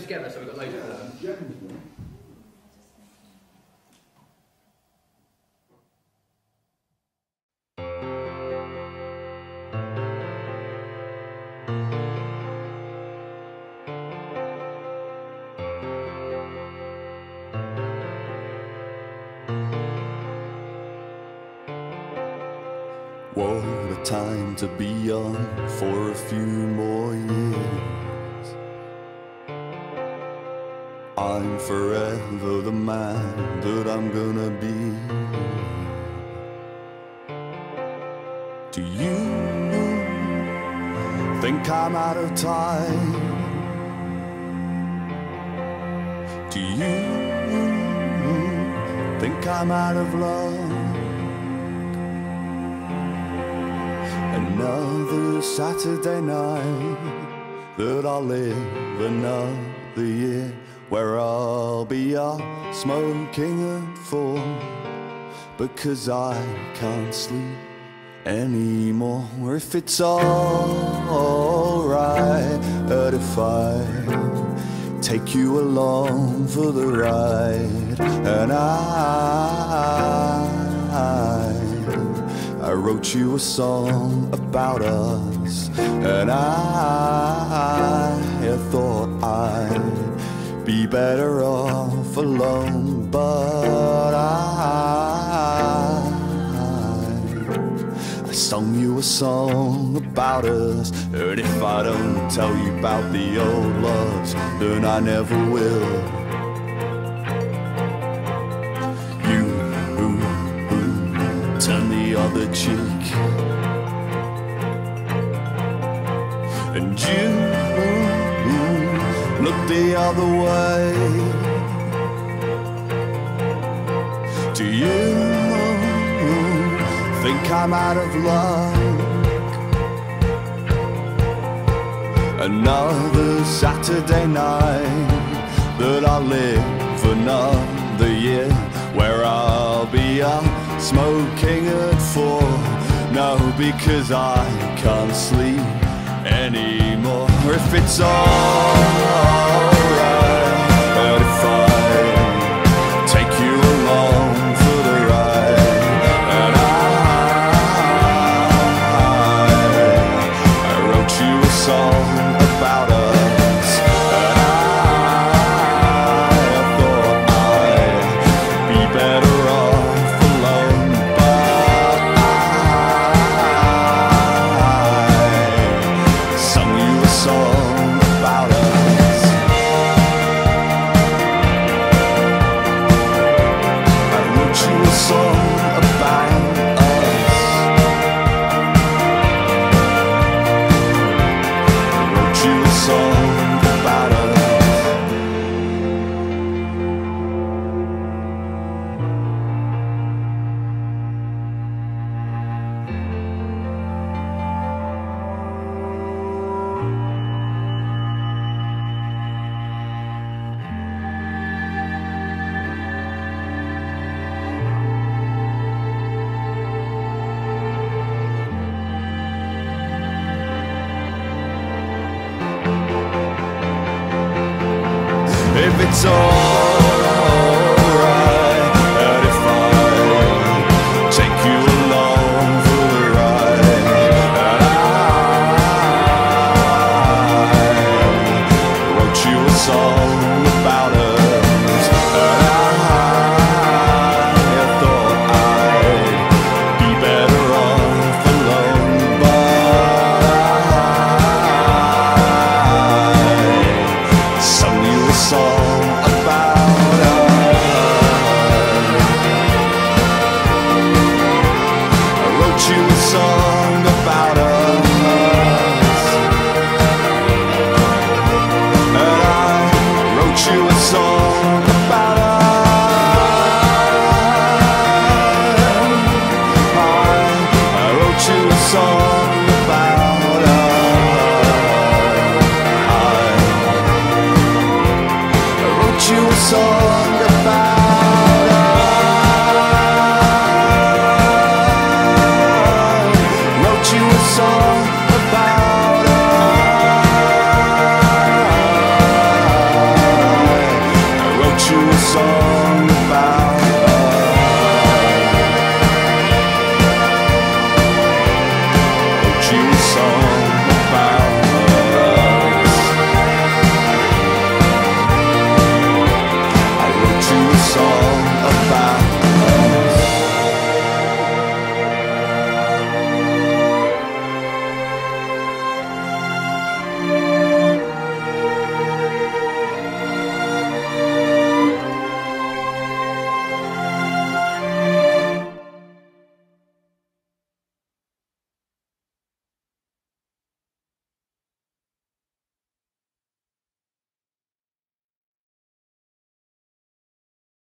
together, so we've got loads of them. What a time to be young for a few more years. I'm forever the man that I'm gonna be. Do you think I'm out of time? Do you think I'm out of love? Another Saturday night that I'll live another year, where I'll be up smoking at 4 because I can't sleep anymore. If it's alright, but if I take you along for the ride, and I wrote you a song about us, and I thought I'd be better off alone, but I sung you a song about us, and if I don't tell you about the old loves, then I never will. Turn the other cheek, and you look the other way. Do you think I'm out of luck? Another Saturday night that I'll live another year, where I'll be up smoking at 4. No, because I can't sleep anymore. If it's alright, but if I take you along for the ride, and I wrote you a song about us, and I thought I'd be better off alone, but I sung you a song about us. I wrote you a song about us. I wrote you a song about us. If it's alright, and if I take you along for the ride, and I wrote you a song about us, and I thought I'd be better off alone, but I sung you a song about fall.